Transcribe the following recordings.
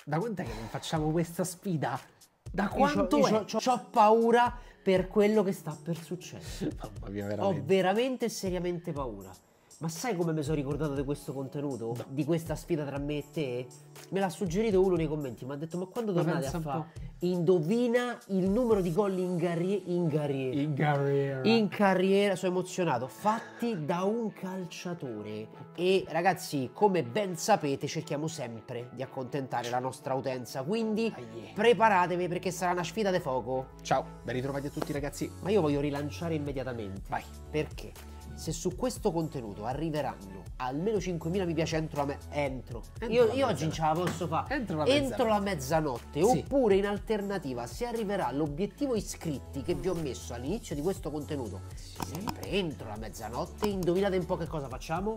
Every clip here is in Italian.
Da quant'è che non facciamo questa sfida? Da quanto è? C'ho paura per quello che sta per succedere. Mamma mia, Ho veramente. veramente e seriamente paura. Ma sai come mi sono ricordato di questo contenuto? No. Di questa sfida tra me e te? Me l'ha suggerito uno nei commenti, mi ha detto ma quando tornate pensa a un fare? Indovina il numero di gol in carriera, sono emozionato, fatti da un calciatore. E ragazzi, come ben sapete, cerchiamo sempre di accontentare la nostra utenza, quindi preparatevi perché sarà una sfida di fuoco. Ciao, ben ritrovati a tutti ragazzi. Ma io voglio rilanciare immediatamente. Vai. Perché? Se su questo contenuto arriveranno almeno 5.000 mi piace io oggi non ce la posso fare entro la mezzanotte, Sì. oppure in alternativa se arriverà l'obiettivo iscritti che vi ho messo all'inizio di questo contenuto sempre entro la mezzanotte, indovinate un po' che cosa facciamo?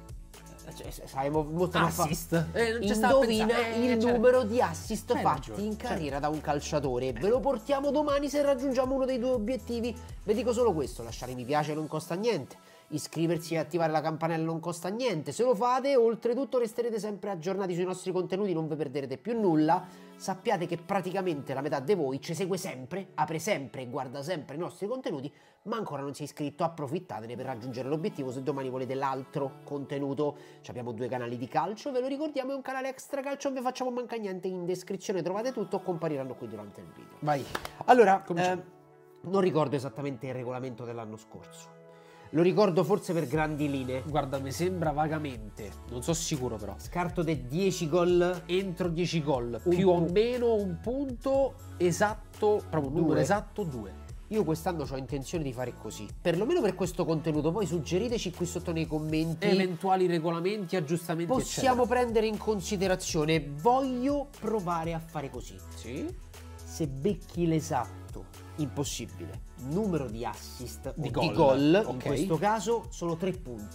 Saremo molto Assist. Non ci stavo a indovina pensare. il Certo. numero di assist Hai fatti ragione, in carriera da un calciatore. Ve lo portiamo domani se raggiungiamo uno dei due obiettivi. Vi dico solo questo: lasciare mi piace non costa niente, iscriversi e attivare la campanella non costa niente. Se lo fate, oltretutto resterete sempre aggiornati sui nostri contenuti, non vi perderete più nulla. Sappiate che praticamente la metà di voi ci segue sempre, apre sempre e guarda sempre i nostri contenuti, ma ancora non si è iscritto. Approfittatene per raggiungere l'obiettivo se domani volete l'altro contenuto. Abbiamo 2 canali di calcio, ve lo ricordiamo, è un canale extra calcio, non vi facciamo mancare niente, in descrizione trovate tutto, compariranno qui durante il video. Vai. Allora, non ricordo esattamente il regolamento dell'anno scorso. Lo ricordo forse per grandi linee. Guarda, mi sembra vagamente, non so sicuro però. Scarto dei 10 gol. Entro 10 gol, più o meno un punto esatto, proprio un numero 2. esatto, 2. Io quest'anno ho intenzione di fare così, perlomeno per questo contenuto. Poi suggeriteci qui sotto nei commenti Eventuali regolamenti, aggiustamenti, possiamo prendere in considerazione. Voglio provare a fare così. Sì. Se becchi l'esatto, impossibile, numero di assist Di o gol, di gol, ok. in questo caso sono 3 punti.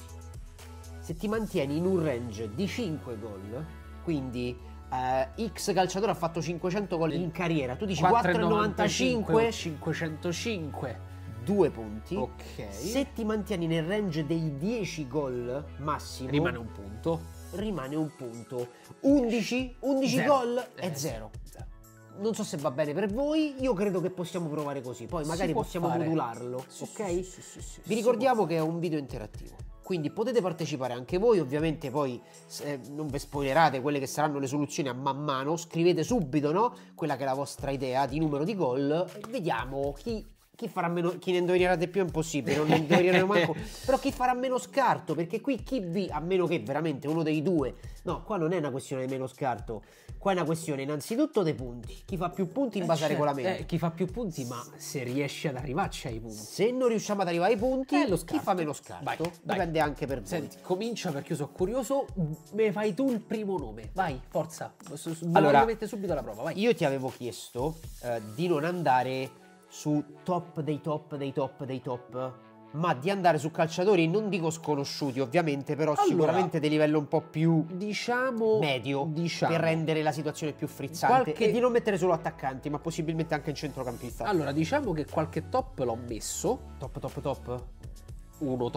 Se ti mantieni in un range di 5 gol, quindi X calciatore ha fatto 500 gol in carriera, tu dici 4,95, 505, 2 punti. ok. Se ti mantieni nel range dei 10 gol massimo, Rimane un punto. rimane un punto. 11 Zero. gol è 0. Non so se va bene per voi, io credo che possiamo provare così, poi magari può possiamo fare. modularlo, Sì, ok? sì, Vi ricordiamo che è un video interattivo, quindi potete partecipare anche voi, ovviamente poi non vi spoilerate quelle che saranno le soluzioni a man mano, scrivete subito, no? Quella che è la vostra idea di numero di gol, e vediamo chi farà meno, chi ne indovinerà di più è impossibile, non ne indovineremo manco, però chi farà meno scarto, perché qui a meno che veramente uno dei due, no, qua non è una questione di meno scarto, qua è una questione innanzitutto dei punti, chi fa più punti in base al regolamento. Chi fa più punti, ma se riesce ad arrivarci ai punti. Se non riusciamo ad arrivare ai punti, lo chi scarto. fa meno scarto, Vai, dipende anche per voi. Senti, comincia perché io sono curioso, me fai tu il primo nome, vai, forza, Allora, voglio mettere subito alla prova, vai. Io ti avevo chiesto di non andare su top dei top dei top dei top, ma di andare su calciatori, non dico sconosciuti ovviamente, però Allora, sicuramente di livello un po' più diciamo medio, diciamo. per rendere la situazione più frizzante, Qualche- e di non mettere solo attaccanti, ma possibilmente anche in centrocampista. Allora, diciamo che qualche top l'ho messo, Top top top. uno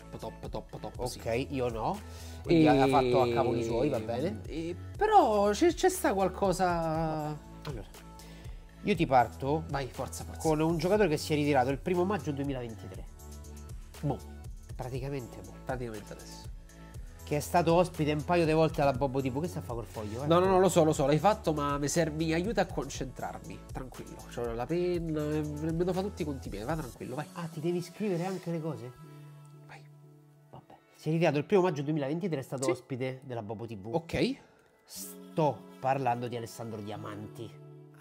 top, Ok, sì. io no. Quindi ha fatto a cavoli suoi, va bene. Però c'è sta qualcosa. Allora, io ti parto Vai, forza. con un giocatore che si è ritirato il 1° maggio 2023. Mo, Praticamente praticamente adesso. che è stato ospite un paio di volte alla Bobo TV. Che sta a fare col foglio? No, lo so, l'hai fatto, ma mi aiuta a concentrarmi. Tranquillo, c'ho la penna, me lo fa tutti i conti miei, va tranquillo, vai. Ah, ti devi scrivere anche le cose? Vai. Vabbè. Si è ritirato il 1° maggio 2023, è stato Sì. ospite della Bobo TV. Ok. Sto parlando di Alessandro Diamanti.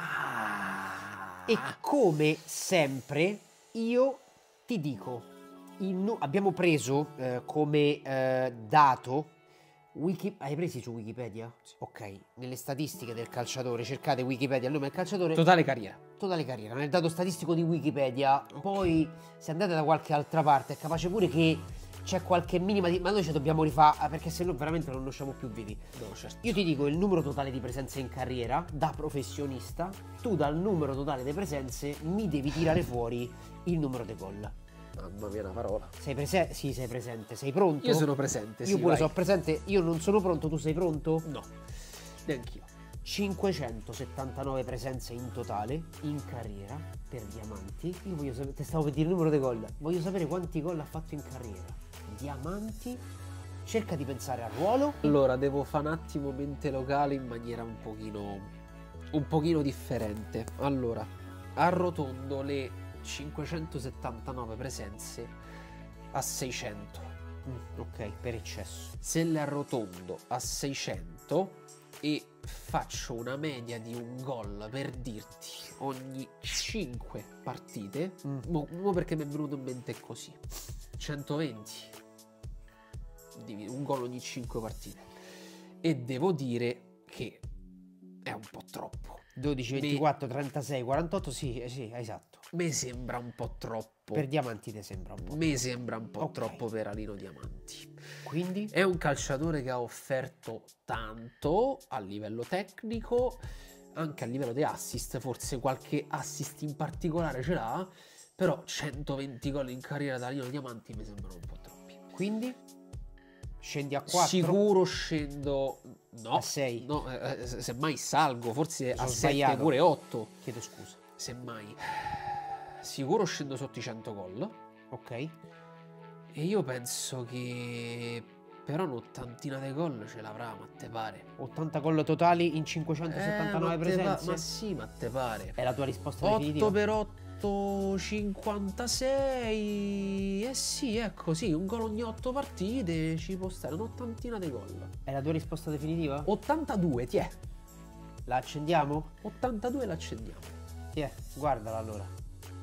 Ah. E come sempre io ti dico, abbiamo preso come dato hai presi su Wikipedia? Ok, nelle statistiche del calciatore cercate Wikipedia, il nome del calciatore, Totale carriera. totale carriera, nel dato statistico di Wikipedia. Poi se andate da qualche altra parte è capace pure che c'è qualche minima ma noi ci dobbiamo rifare, perché se no veramente non usciamo più vivi. No, certo. Io ti dico il numero totale di presenze in carriera da professionista, tu dal numero totale di presenze mi devi tirare fuori il numero dei gol. Mamma mia, una parola. Sei presente? Sì, sei presente. Sei pronto? Io sono presente, Io sì, pure vai. sono presente. Io non sono pronto, tu sei pronto? No, neanch'io. 579 presenze in totale in carriera per Diamanti. Io voglio sapere, te stavo per dire il numero dei gol, voglio sapere quanti gol ha fatto in carriera Diamanti. Cerca di pensare al ruolo. Allora, devo fare un attimo mente locale in maniera un pochino differente. Allora, arrotondo le 579 presenze a 600. Ok, per eccesso. Se le arrotondo a 600 e faccio una media di un gol, per dirti, ogni 5 partite, mo perché mi è venuto in mente così, 120, un gol ogni 5 partite, e devo dire che è un po' troppo. 12, 24, 36, 48, sì, esatto. Mi sembra un po' troppo. Per Diamanti ti sembra un po'? Mi sembra un po' Ok. troppo per Alino Diamanti. Quindi? È un calciatore che ha offerto tanto a livello tecnico, anche a livello di assist, forse qualche assist in particolare ce l'ha, però 120 gol in carriera da Alino Diamanti mi sembrano un po' troppi. Quindi? Scendi a 4? Sicuro scendo... No, A 6? no, semmai salgo, forse Sono a 7 sbagliato. pure 8. Chiedo scusa. Semmai. Sicuro scendo sotto i 100 gol. Ok. E io penso che però un'ottantina di gol ce l'avrà, ma te pare? 80 gol totali in 579 presenze? Ma sì, ma te pare? È la tua risposta 8 definitiva? per 8, 56. Eh sì, ecco, sì, un gol ogni 8 partite ci può stare un'ottantina di gol. È la tua risposta definitiva? 82, ti è. La accendiamo? 82 l'accendiamo. Ti è, guardala allora.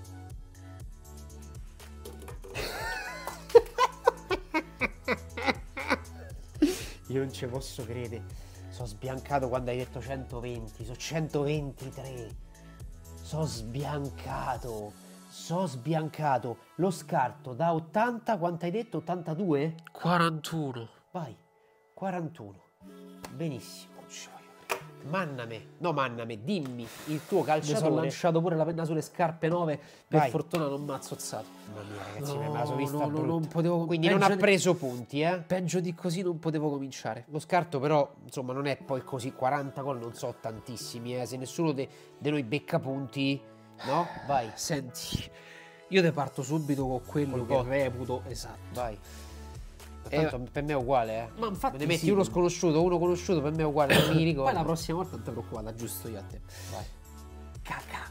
Io non ci posso credere. Sono sbiancato quando hai detto 120. Sono 123. Sono sbiancato. Lo scarto da 80. Quanto hai detto? 82? 41. Vai. 41. Benissimo. Manname, dimmi il tuo Mi sono calciatore. lanciato pure la penna sulle scarpe 9. Per Vai. fortuna non mi ha zozzato. Mamma mia, ragazzi, No, me la sono vista no, brutta. non potevo. Quindi non peggio ha di- preso punti, eh? Peggio di così non potevo cominciare. Lo scarto però, insomma, non è poi così. 40 gol non so tantissimi, eh. Se nessuno di noi becca punti, no? Vai, Senti, io te parto subito con quello Col che botto. reputo esatto. vai. Tanto per me è uguale, eh. Ma infatti Me ne metti sì. uno sconosciuto, uno conosciuto, per me è uguale, non mi ricordo. Poi la prossima volta non ti preoccupare, giusto io a te. Vai. Cacà.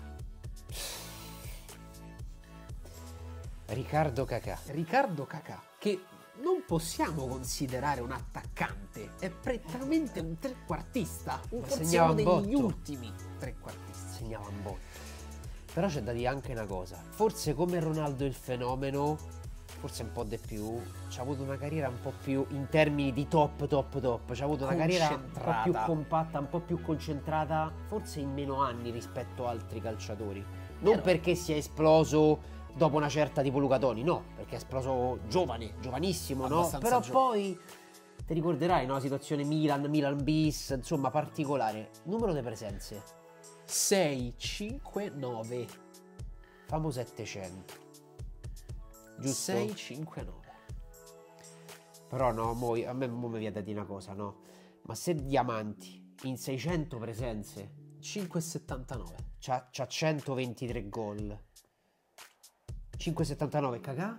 Riccardo Cacà. Riccardo Cacà, che non possiamo considerare un attaccante, è prettamente un trequartista, forse segnava uno un degli botto. ultimi trequartisti. Segnava un botto. Però c'è da dire anche una cosa. Forse come Ronaldo il fenomeno, forse un po' di più, c'ha avuto una carriera un po' più in termini di top. C'ha avuto una carriera un po' più Concentrata. compatta, un po' più concentrata, forse in meno anni rispetto a altri calciatori. Non Però- perché sia esploso dopo una certa tipo Luca Toni, no, perché è esploso giovane, giovanissimo, no? Abbastanza Però giovane. poi ti ricorderai, no? Situazione Milan bis, insomma, particolare. Numero di presenze. 6, 5, 9. Famo 700. Giusto? 6, 5, 9. Però no, a me mo mi viene da dire una cosa, no? Ma se Diamanti in 600 presenze 5,79. c'ha 123 gol. 5,79 cagà?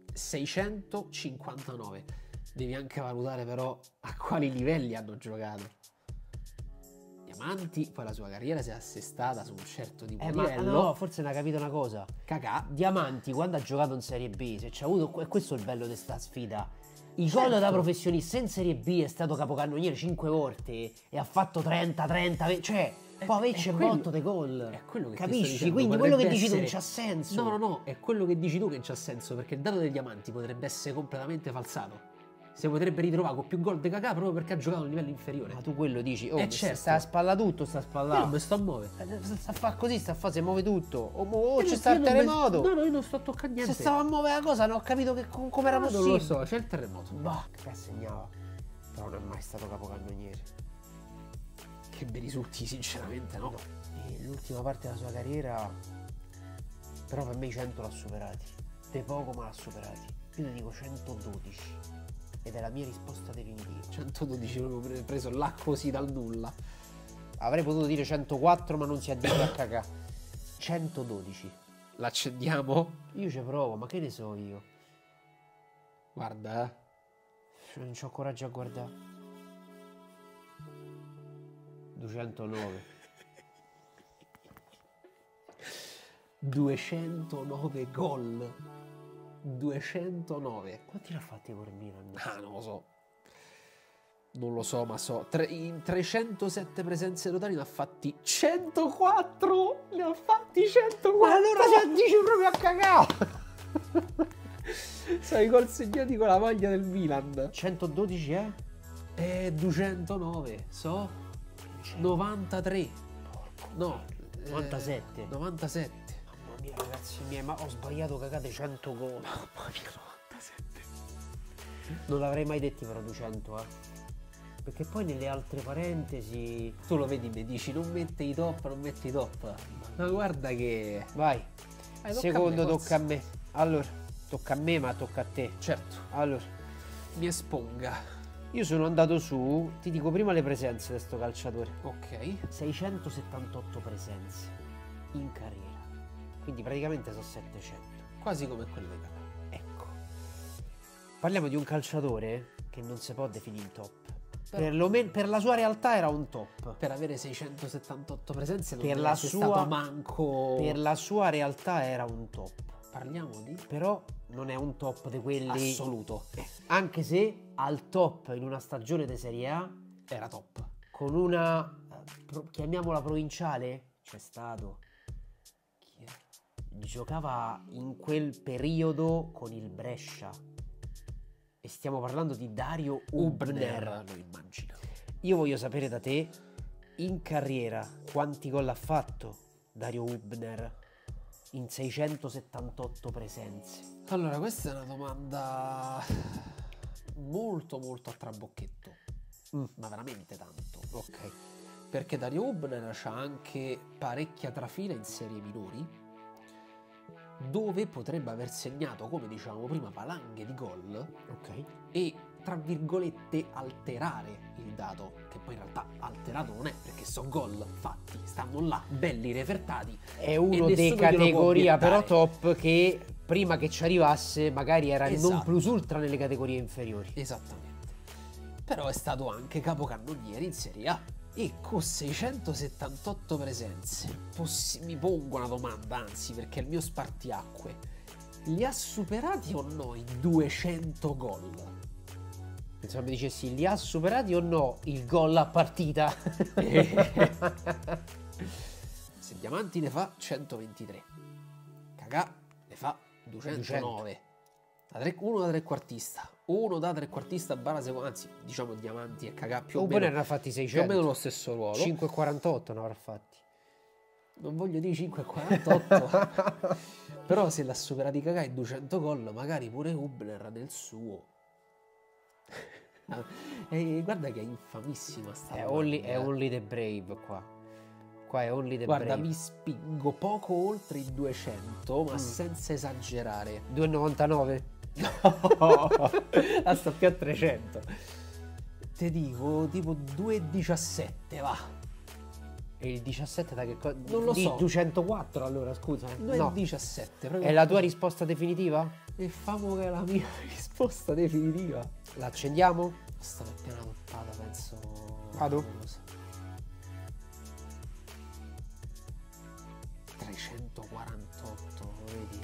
659. Devi anche valutare però a quali livelli hanno giocato. Diamanti, poi la sua carriera si è assestata su un certo tipo di Ma livello. no, forse non ha capito una cosa. Cacà. Diamanti quando ha giocato in Serie B, se c'ha avuto, e questo è il bello di sta sfida. I Certo. gol da professionista in Serie B è stato capocannoniere 5 volte e ha fatto 30, cioè poi avesse un quello- botto di gol. È quello che ti sto Capisci? dicendo, Quindi quello che potrebbe dici tu non essere- c'ha senso. No, no, no, è quello che dici tu che c'ha senso, perché il dato dei Diamanti potrebbe essere completamente falsato. Si potrebbe ritrovare con più gol di Cacà proprio perché ha giocato a un livello inferiore. Ma tu quello dici, oh, certo. sta a spalla tutto, sta a spalla. Io non mi sto a muovere. Sta a fa così, sta a fa, si muove tutto. Oh, Io c'è non- sta il io non mi- terremoto. No, no, io non sto a toccare niente. Se stavo a muovere la cosa, non ho capito che, come era Non possibile. lo so, c'è il terremoto. Bah, che segnava. Però non è mai stato capocannoniere. Che mi risulti sinceramente no. E l'ultima parte della sua carriera, però per me i 100 l'ha superati. De poco ma l'ha superati. Io ti dico 112. Ed è la mia risposta definitiva. 112 proprio preso là così dal nulla. Avrei potuto dire 104, ma non si addice a cagà. 112. L'accendiamo? Io ci provo, ma che ne so io? Guarda, Non c'ho coraggio a guardare. 209. 209 gol. 209. Quanti ne ha fatti col Milan? Ah, non lo so. Non lo so, ma so. In 307 presenze totali ne ha fatti 104. Ne ha fatti 104. Ma allora si addice proprio a cagà. Sai, gol segnati con la maglia del Milan. 112 è? 209. So. 93. No. 97. 97. Mamma mia, ragazzi miei, ma ho sbagliato cagate 100 gol. Mamma mia, 97. Non l'avrei mai detti però 200, Perché poi nelle altre parentesi... Tu lo vedi, mi dici non mette i top, non mette i top. Ma guarda che... Vai. tocca Secondo a me, tocca a me. Allora, tocca a me ma tocca a te. Certo, Allora, mi esponga. io sono andato su, ti dico prima le presenze di sto calciatore. Ok. 678 presenze in carriera. Quindi praticamente sono 700. Quasi come quelle di Kakà. Ecco. Parliamo di un calciatore che non si può definire in top. Però- Per la sua realtà era un top. Per avere 678 presenze non Per deve la essere sua- stato manco... Per la sua realtà era un top. Parliamo di... Però non è un top di quelli... Assoluto. Anche se al top in una stagione di Serie A, Era top. con una... chiamiamola provinciale, c'è stato. Chi è? Giocava in quel periodo con il Brescia. E stiamo parlando di Dario Ubner. Lo immagino. Io voglio sapere da te, in carriera, quanti gol ha fatto Dario Ubner in 678 presenze? Allora, questa è una domanda molto molto a trabocchetto. Ma veramente tanto. Ok. Perché Dario Ubner c'ha anche parecchia trafila in serie minori, dove potrebbe aver segnato, come dicevamo prima, valanghe di gol Ok. e, tra virgolette, alterare il dato, che poi in realtà alterato non è, perché sono gol fatti, stanno là, belli refertati. È E uno nessuno dei glielo può categoria però obiettare. top che prima che ci arrivasse magari era il non Esatto. plus ultra nelle categorie inferiori. Esattamente. Però è stato anche capocannoniere in Serie A. E con 678 presenze mi pongo una domanda, anzi, perché è il mio spartiacque. Li ha superati o no i 200 gol? Insomma, mi dicessi, li ha superati o no il gol a partita? Se Diamanti ne fa 123, Kakà ne fa 209. Uno da trequartista, uno da trequartista barra secondo, anzi, diciamo Diamanti e Kakà più o Ubner meno, ne ha fatti più o 600. meno lo stesso ruolo. 5,48 ne avrà fatti. Non voglio dire 5,48, però se l'ha superati Kakà in 200 gol, magari pure Ubner nel suo. E guarda che è infamissima sta È domanda. only the brave qua. Qua è only the Guarda, brave. mi spingo poco oltre i 200, ma senza esagerare. 2,99. No, la sta più a 300. Te dico tipo 2,17, va. E il 17 da che cosa? Non lo so. 204 allora, scusa. No. 2,17. proprio È la tua così. risposta definitiva? E famo che è la mia risposta definitiva. L'accendiamo? Sta per piena toppata, penso. Vado? non lo so. 348, vedi?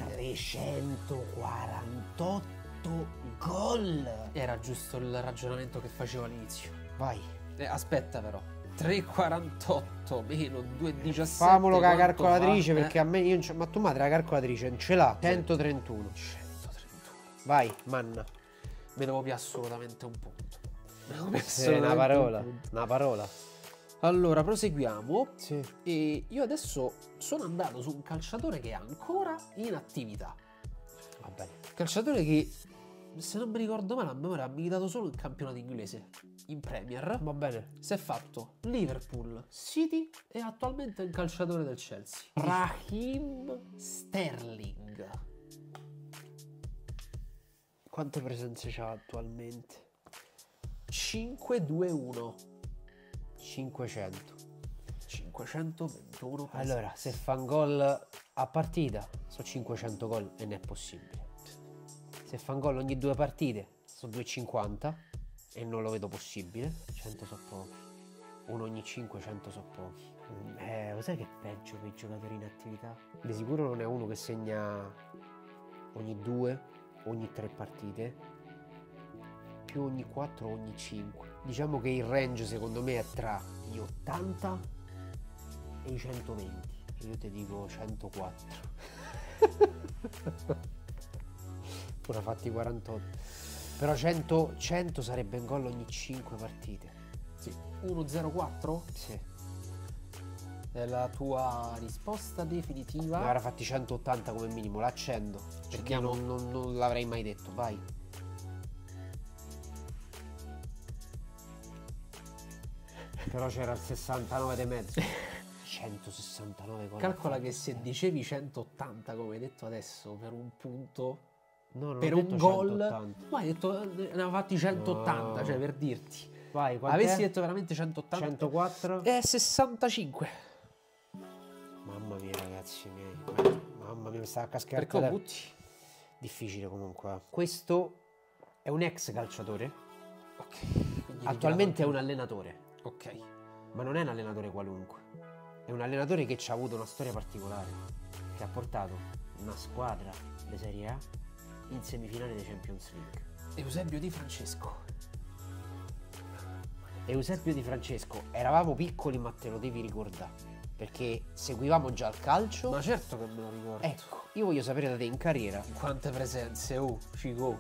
348 gol. Era giusto il ragionamento che facevo all'inizio. Vai. Aspetta però. 3,48 meno 2,17. Famolo con la quanto calcolatrice fa? perché a me io non c'ho- ma tu madre la calcolatrice non ce l'ha. 131. 131. Vai, manna. Me ne copia assolutamente un punto. Me ne copia Sì, assolutamente una parola. un punto. Una parola. Allora, proseguiamo. Sì. E io adesso sono andato su un calciatore che è ancora in attività. Va bene. Calciatore che, se non mi ricordo male, a memoria ha militato solo in campionato inglese, in Premier. Va bene. Si è fatto Liverpool, City e attualmente è un calciatore del Chelsea. Raheem Sterling. Quante presenze c'ha attualmente? 5-2-1. 500. 521 presenze. Allora, se fa un gol a partita, sono 500 gol e ne è possibile. Se fa un gol ogni 2 partite, sono 250 e non lo vedo possibile. 100 sono pochi. Uno ogni 500 sono pochi. Lo sai che è peggio per i giocatori in attività? Di sicuro non è uno che segna ogni 2, ogni 3 partite, più ogni 4 ogni 5. Diciamo che il range secondo me è tra gli 80 e i 120. Io ti dico 104. Pure fatti 48. Però 100 sarebbe un gol ogni 5 partite. Sì, 104? Sì. È la tua risposta definitiva? Ne avrà fatti 180 come minimo, l'accendo. Perché Andiamo. non l'avrei mai detto, vai. Però c'era il 69 e mezzo. 169 gol. Calcola che se dicevi 180 come hai detto adesso per un punto, No, non per ho un detto gol, 180. ma hai detto ne aveva fatti 180, No. cioè per dirti. Vai, quant'è? Avessi detto veramente 180? 104. È 65. Mamma mia, ragazzi miei. Mamma mia, mi sta a cascare. Perché lo butti? Difficile comunque. Questo è un ex calciatore. Ok. quindi Attualmente è ritirato un allenatore. Ok. Ma non è un allenatore qualunque. È un allenatore che ci ha avuto una storia particolare. Che ha portato una squadra di Serie A in semifinale dei Champions League. Eusebio Di Francesco. Eusebio Di Francesco, eravamo piccoli ma te lo devi ricordare. Perché seguivamo già il calcio. Ma certo che me lo ricordo. Ecco, io voglio sapere da te in carriera. Quante presenze? Cico.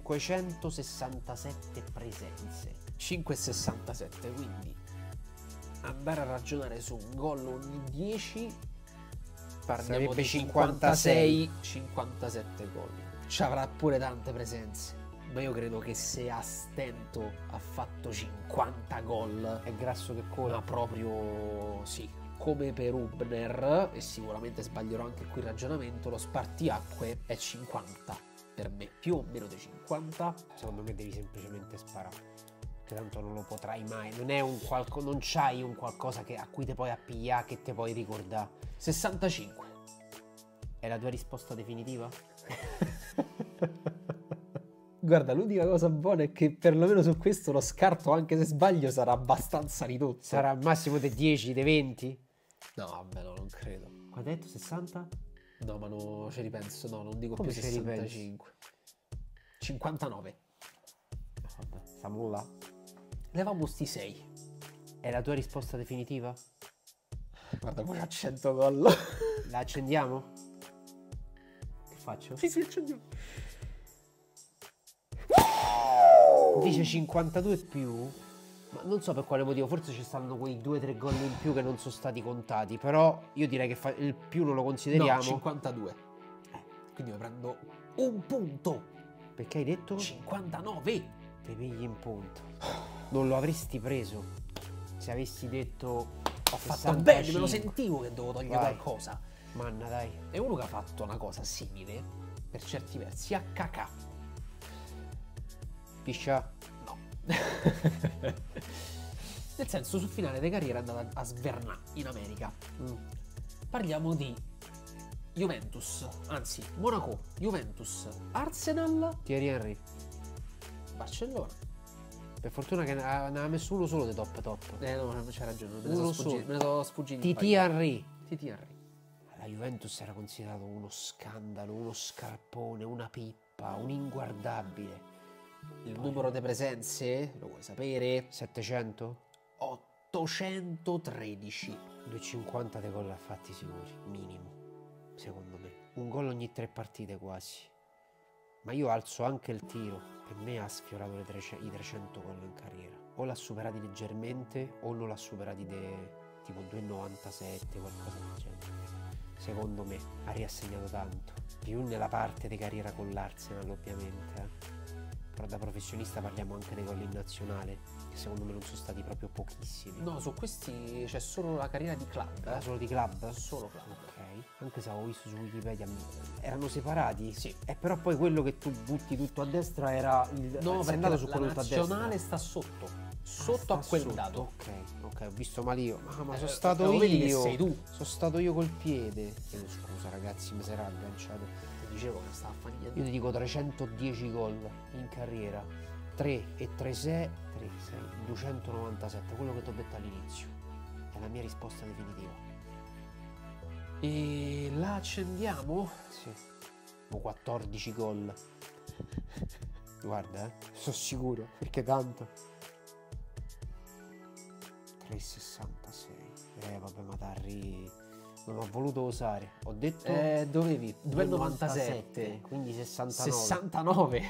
567 presenze. 5,67, quindi andare a ragionare su un gol ogni 10 parliamo Sarebbe di 56. 57 gol. Ci avrà pure tante presenze, ma io credo che se a stento ha fatto 50 gol È grasso che ma cola. proprio sì, come per Hubner, e sicuramente sbaglierò anche qui il ragionamento, lo spartiacque è 50 per me, più o meno di 50. Secondo me devi semplicemente sparare. Che tanto non lo potrai mai. Non è un non c'hai un qualcosa a cui te puoi appigliare, che te puoi ricordare. 65. È la tua risposta definitiva? Guarda, l'unica cosa buona è che perlomeno su questo lo scarto, anche se sbaglio, sarà abbastanza ridotto. Sarà al massimo dei 10, dei 20? No, vabbè, no, non credo. Quanto hai detto? 60? No, ma no, ci ripenso, no, non dico Come più ci ripensi? 65. 59. Vabbè, stiamo là. Levamo sti 6. È la tua risposta definitiva? Guarda, poi c'ha 100 gol. La accendiamo? Che faccio? Sì, accendiamo. Dice 52 più, ma non so per quale motivo, forse ci stanno quei 2-3 gol in più che non sono stati contati, però io direi che il più non lo consideriamo. No, 52. Quindi mi prendo un punto. Perché hai detto? 59. Ti pigli in punto. Non lo avresti preso se avessi detto Ho fatto 65. bene, me lo sentivo che dovevo togliere Vai. qualcosa. Manna, dai. È uno che ha fatto una cosa simile, per certi versi, a Kakà. Piscia. No. Nel senso, sul finale di carriera è andata a svernà in America. Parliamo di Juventus, anzi Monaco, Juventus, Arsenal, Thierry Henry. Barcellona. Per fortuna che ne aveva messo uno solo dei top. No, c'hai ragione, me ne Uno sono sfuggiti. solo. Me ne sono sfuggiti. Titi Henry. Titi Henry. La Juventus era considerato uno scandalo, uno scarpone, una pippa, un inguardabile. Il numero di presenze, lo vuoi sapere? 700? 813. 250 dei gol ha fatti sicuri, minimo, secondo me. Un gol ogni 3 partite quasi. Ma io alzo anche il tiro. Per me ha sfiorato i 300 gol in carriera. O l'ha superati leggermente o non l'ha superati tipo 2,97, qualcosa del genere. Secondo me ha riassegnato tanto. Più nella parte di carriera con l'Arsenal, ovviamente. Però da professionista parliamo anche dei gol in nazionale, che secondo me non sono stati proprio pochissimi. No, su questi c'è solo la carriera di club. Era solo di club? Solo club. Ok, anche se avevo visto su Wikipedia erano separati. Sì. E però poi quello che tu butti tutto a destra era il. No, sei perché andato la, su la quello tutto a destra. nazionale sta sotto. sotto a quel dato. Ok, ho visto male io. Ma sono stato lo vedi che io. sei tu. Sono stato io col piede. Chiedo scusa ragazzi, mi sarà agganciato. Ti dicevo che stava a fare niente. Io ti dico 310 gol in carriera. 3 e 3 6, 3 6, 297, quello che ti ho detto all'inizio. È la mia risposta definitiva. E la accendiamo? Sì. Ho 14 gol. Guarda, sono sicuro, perché tanto. 3,66. Vabbè, ma Tarri non ho voluto osare. Ho detto Dovevi 2,97, quindi 69. 69.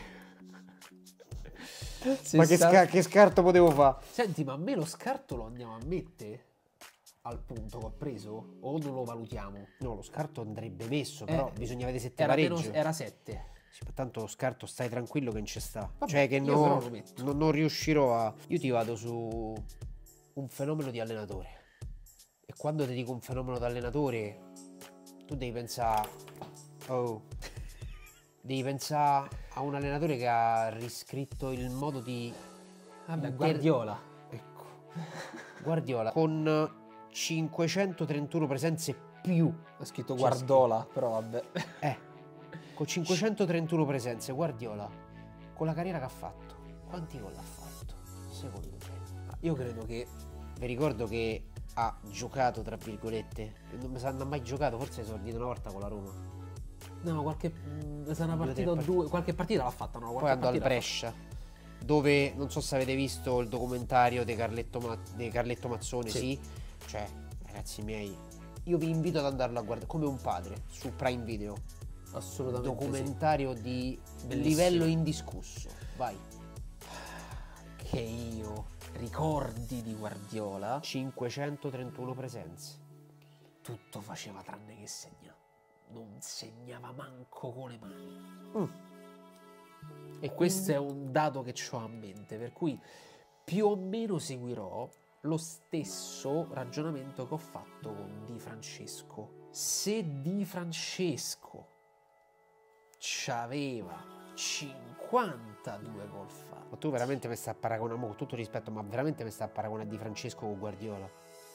Ma che scarto potevo fare? Senti, ma a me lo scarto lo andiamo a mettere al punto che ho preso o non lo valutiamo? No, lo scarto andrebbe messo, però bisogna vedere se te Era, pareggio. era 7. Sì, ma tanto lo scarto stai tranquillo che non ci sta. Vabbè, cioè che io però lo no, metto. non riuscirò a... Io ti vado su un fenomeno di allenatore. E quando ti dico un fenomeno di allenatore, tu devi pensare... Oh... Devi pensare a un allenatore che ha riscritto il modo di... Vabbè, Guardiola. Ecco. Guardiola con 531 presenze più. Ho scritto Guardiola, però vabbè. Con 531 presenze, Guardiola, con la carriera che ha fatto, quanti gol ha fatto? Secondo te? Io credo che... Vi ricordo che ha giocato, tra virgolette, non ha mai giocato, forse esordito una volta con la Roma. No, qualche una partita o due, qualche partita l'ha fatta, no? Poi andò al Brescia, dove non so se avete visto il documentario di Carletto Mazzone, sì. Cioè, ragazzi miei, io vi invito ad andarlo a guardare come un padre su Prime Video. Assolutamente. Documentario di Bellissimo. livello indiscusso. Vai. Che io ricordi di Guardiola, 531 presenze. tutto faceva tranne che segnare. Non segnava manco con le mani. E questo è un dato che ho a mente, per cui più o meno seguirò lo stesso ragionamento che ho fatto con Di Francesco. Se Di Francesco c'aveva 52 gol fatti, Ma tu veramente mi stai a paragonare, con tutto rispetto, ma veramente mi stai a paragonare Di Francesco con Guardiola?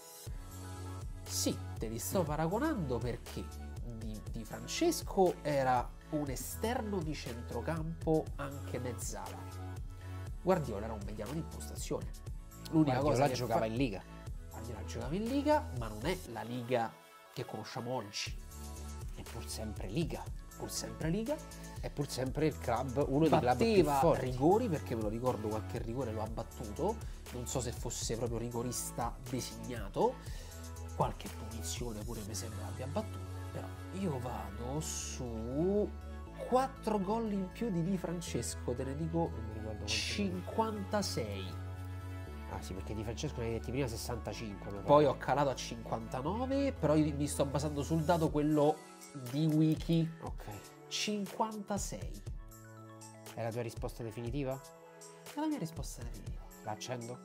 sì, te li sto paragonando perché Di Francesco era un esterno di centrocampo anche mezzala. Guardiola era un mediano di impostazione. L'unica Guardiola cosa che giocava in Liga. Guardiola giocava in Liga, ma non è la Liga che conosciamo oggi. È pur sempre Liga. Pur sempre Liga. È pur sempre il club, uno dei club più Batteva forti. rigori, perché me lo ricordo, qualche rigore lo ha battuto. Non so se fosse proprio rigorista designato. Qualche punizione pure mi sembra abbia battuto. Però io vado su 4 gol in più di Di Francesco, te ne dico Non mi ricordo quanti 56. Ah sì, perché Di Francesco ne hai detti prima 65. Poi ho calato a 59, però io mi sto basando sul dato quello di Wiki. Ok. 56. È la tua risposta definitiva? È la mia risposta definitiva. La accendo?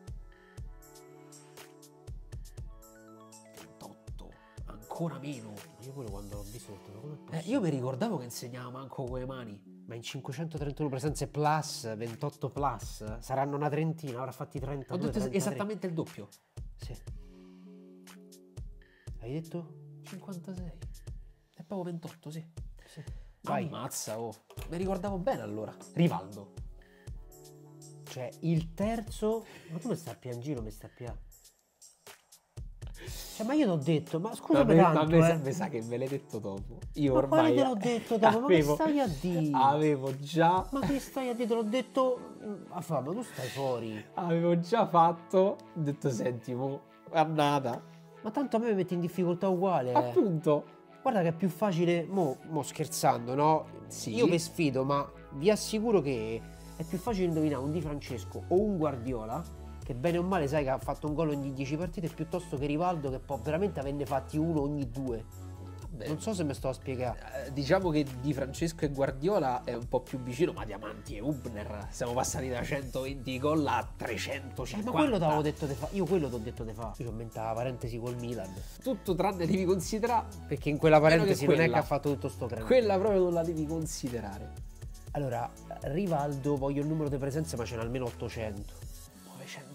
28. Ancora meno. Io pure quando l'ho visto ho detto, ma com'è possibile? Io mi ricordavo che insegnava manco con le mani. Ma in 531 presenze plus, 28 plus, saranno una trentina, ora fatti 32, Ho detto 33. esattamente il doppio. Sì. Hai detto? 56. È proprio 28, sì. Sì. Vai. Ammazza, oh. Mi ricordavo bene allora. Rivaldo. Cioè, il terzo... Ma tu mi stai a piangere o mi stai a piangere? Cioè, ma io t'ho detto, ma scusami tanto, mi sa che me l'hai detto dopo. Io Ma ormai quale te l'ho detto dopo? Ma che stai a dire? Avevo già... Ma che stai a dire? Te l'ho detto... Ma tu stai fuori. Avevo già fatto. Ho detto, senti, mo, annata. Ma tanto a me mi metti in difficoltà uguale. Appunto. Guarda che è più facile, mo scherzando, no? Sì. Io vi sfido, ma vi assicuro che è più facile indovinare un Di Francesco o un Guardiola, che bene o male sai che ha fatto un gol ogni 10 partite, piuttosto che Rivaldo che può veramente averne fatti uno ogni 2. Vabbè, Non so se mi sto a spiegare. diciamo che Di Francesco e Guardiola è un po' più vicino, ma Diamanti e Hubner siamo passati da 120 gol a 350. Ma quello t'avevo detto di fa. Io quello t'ho detto di fa. Io ho aumentato la parentesi col Milan. Tutto tranne devi considerare. Perché in quella parentesi non è quella. che ha fatto tutto sto credito. Quella proprio non la devi considerare. Allora, Rivaldo, voglio il numero di presenze, ma ce n'è almeno 800.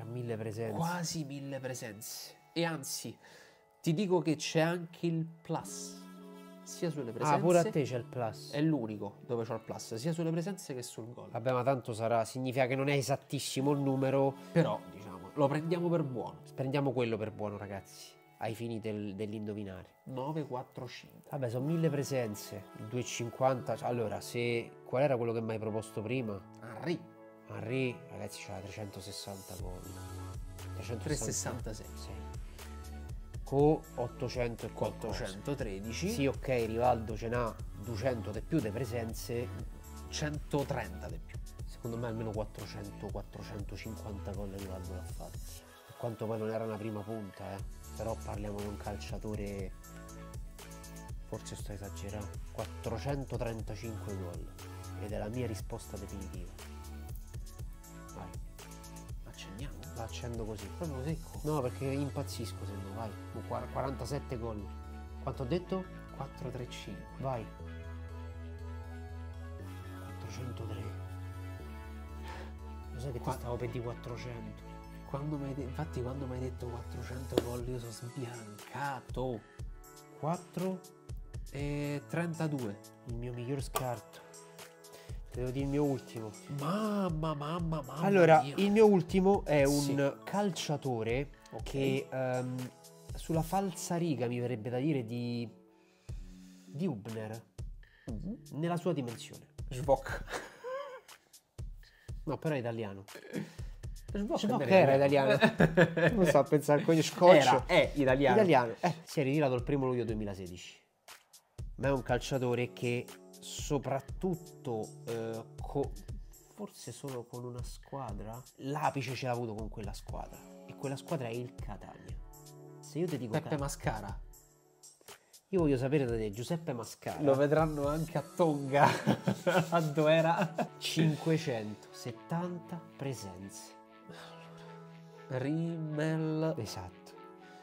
1000 presenze. Quasi 1000 presenze. E anzi, ti dico che c'è anche il plus. Sia sulle presenze. Ah, pure a te c'è il plus. È l'unico dove c'ho il plus, sia sulle presenze che sul gol. Vabbè, ma tanto significa che non è esattissimo il numero. Però, diciamo, lo prendiamo per buono. Prendiamo quello per buono, ragazzi. Ai fini dell'indovinare. 945. Vabbè, sono 1000 presenze. 250. Allora, qual era quello che mi hai proposto prima? Henry, ragazzi, c'ha 360 gol. 366. Sì. Con 800 e 413. Sì, ok, Rivaldo ce n'ha 200 di più di presenze. 130 di più. Secondo me almeno 400-450 gol Rivaldo l'ha fatti. Per quanto poi non era una prima punta, però parliamo di un calciatore, forse sto esagerando, 435 gol. Ed è la mia risposta definitiva. Vai. Accendiamo. La accendo così. Proprio secco. No, perché impazzisco se no, vai. 47 gol. Quanto ho detto? 435. Vai. 403. Lo sai che ti stavo per di 400. Infatti quando mi hai detto 400 gol io sono sbiancato. 4 e 32. Il mio miglior scarto. Devo dire il mio ultimo. Mamma Allora, mia. il mio ultimo è un Sì. calciatore che sulla falsariga mi verrebbe da dire di Hubner. Nella sua dimensione. Svok. No, però è italiano. Svok Era italiano. Non so, a pensare con gli scotch. È italiano. Italiano. Si è ritirato il 1 luglio 2016. Ma è un calciatore che soprattutto forse solo con una squadra, l'apice ce l'ha avuto con quella squadra. E quella squadra è il Catania. Se io ti dico Peppe Mascara. io voglio sapere da te, Giuseppe Mascara. Lo vedranno anche a Tonga. A dove era? 570 presenze. Rimmel. Esatto.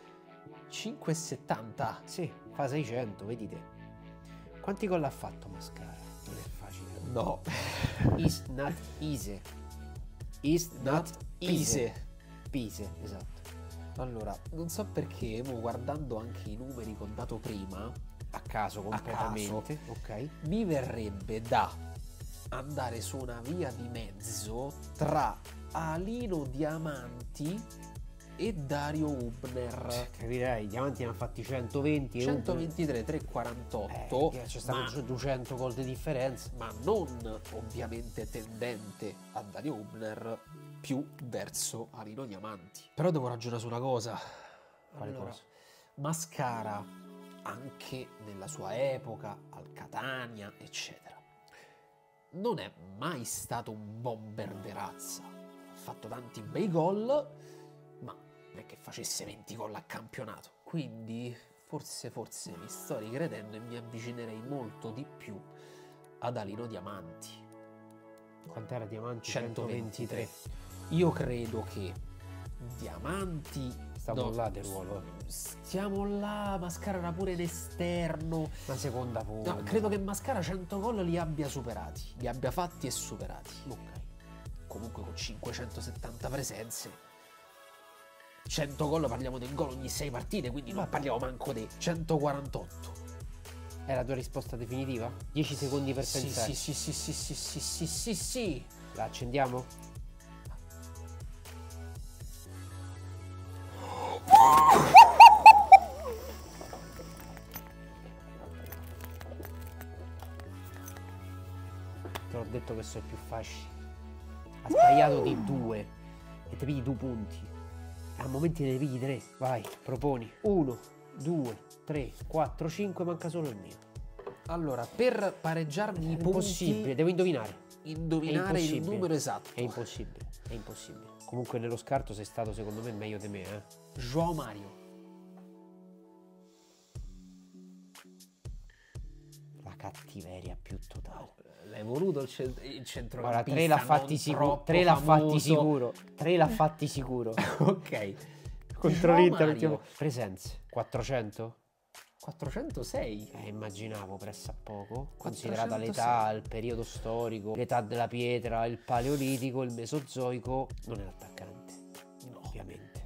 5,70. Sì, fa 600, vedi te. Quanti gol ha fatto Mascara? Non è facile. No. Is not easy. Is not easy. Pise, esatto. Allora, non so perché, guardando anche i numeri che ho dato prima, A caso completamente. Ok. mi verrebbe da andare su una via di mezzo tra Alino Diamanti e Dario Hubner. Capirei, i diamanti ne ha fatti 120 e 123, 348. c'è stato 200 gol di differenza. ma non ovviamente tendente a Dario Hubner, più verso Alino Diamanti. Però devo ragionare su una cosa. Quale cosa? Mascara, anche nella sua epoca, al Catania, eccetera, non è mai stato un bomber de razza. Ha fatto tanti bei gol, ma perché facesse 20 gol a campionato. Quindi forse mi sto ricredendo e mi avvicinerei molto di più ad Alino Diamanti. Quant'era Diamanti? 123. Io credo che Diamanti Stiamo là del ruolo. Stiamo là, Mascara era pure in esterno. Una seconda punta. No, credo che Mascara 100 gol li abbia superati, li abbia fatti e superati. Ok. Comunque con 570 presenze, 100 gol, parliamo del gol ogni 6 partite, quindi non parliamo manco di 148. È la tua risposta definitiva? 10 secondi per pensare. Sì. La accendiamo? Te l'ho detto che sono più facili. Ha sbagliato di 2 e ti pigli 2 punti. A momenti ne pigli 3. Vai, proponi. 1, 2, 3, 4, 5, manca solo il mio. Allora, per pareggiarmi i punti, Impossibile, devo indovinare. indovinare il impossibile. numero esatto. È impossibile, è impossibile. Comunque nello scarto sei stato secondo me meglio di me, João Mario. La cattiveria più totale. L'hai voluto il centrocampista? Guarda, 3 l'ha fatti non sicuro. troppo 3 l'ha fatti famoso. sicuro. 3 l'ha fatti sicuro. Ok. Contro João l'Inter Mario. mettiamo presenze. 400? 406. Immaginavo pressappoco, considerata 406. l'età, il periodo storico, l'età della pietra, il paleolitico, il mesozoico, non è l'attaccante. No.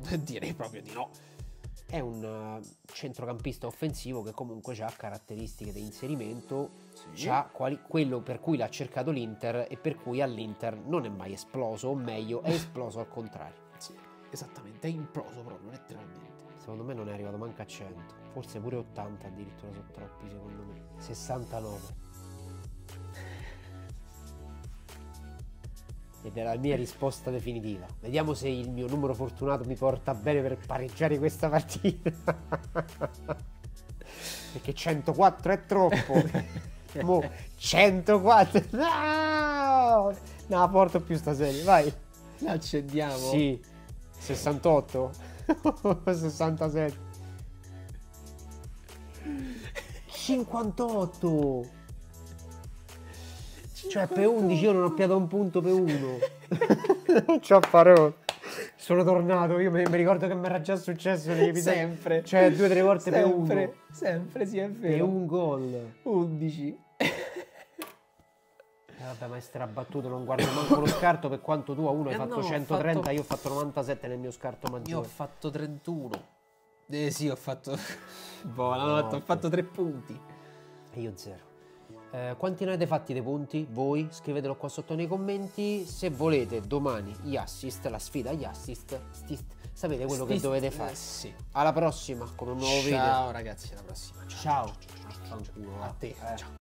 Direi proprio di no. È un centrocampista offensivo che comunque ha caratteristiche di inserimento, Sì. quello per cui l'ha cercato l'Inter e per cui all'Inter non è mai esploso, o meglio è esploso al contrario. Sì, esattamente, è imploso proprio, letteralmente. Secondo me non è arrivato manco a 100, forse pure 80 addirittura, sono troppi secondo me. 69. Ed è la mia risposta definitiva. Vediamo se il mio numero fortunato mi porta bene per pareggiare questa partita. Perché 104 è troppo. Mo 104. No! No, porto più sta serie, vai. La accendiamo? Sì. 68. 67. 58. Cioè per 11 io non ho piato un punto per uno. Non c'ho parole. Sono tornato, io mi ricordo che mi era già successo negli episodi. Sempre. Cioè 2 o 3 volte per uno. Sempre, sì, è Per vero. un gol. 11. Vabbè, ma è strabattuto, non guardo manco lo scarto, per quanto tu a uno hai fatto no, ho 130, fatto- io ho fatto 97 nel mio scarto Io ho maggiore. fatto 31. Sì, ho fatto... Buonanotte, ho fatto 3 punti. E io 0. Quanti ne avete fatti dei punti? Voi? Scrivetelo qua sotto nei commenti. Se volete domani gli assist, la sfida agli assist, sapete quello che dovete fare. Sì. Alla prossima con un nuovo video. Ciao ragazzi, alla prossima. Ciao. Fanculo, A te. eh. Ciao.